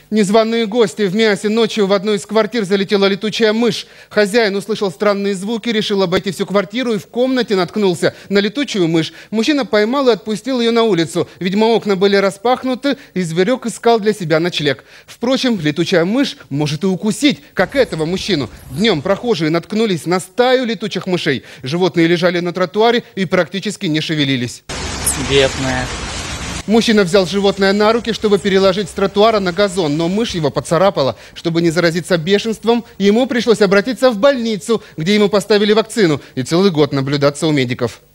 Незваные гости. В Миасе ночью в одну из квартир залетела летучая мышь. Хозяин услышал странные звуки, решил обойти всю квартиру и в комнате наткнулся на летучую мышь. Мужчина поймал и отпустил ее на улицу. Видимо, окна были распахнуты, и зверек искал для себя ночлег. Впрочем, летучая мышь может и укусить, как этого мужчину. Днем прохожие наткнулись на стаю летучих мышей. Животные лежали на тротуаре и практически не шевелились. Бедная. Мужчина взял животное на руки, чтобы переложить с тротуара на газон, но мышь его поцарапала. Чтобы не заразиться бешенством, ему пришлось обратиться в больницу, где ему поставили вакцину и целый год наблюдаться у медиков.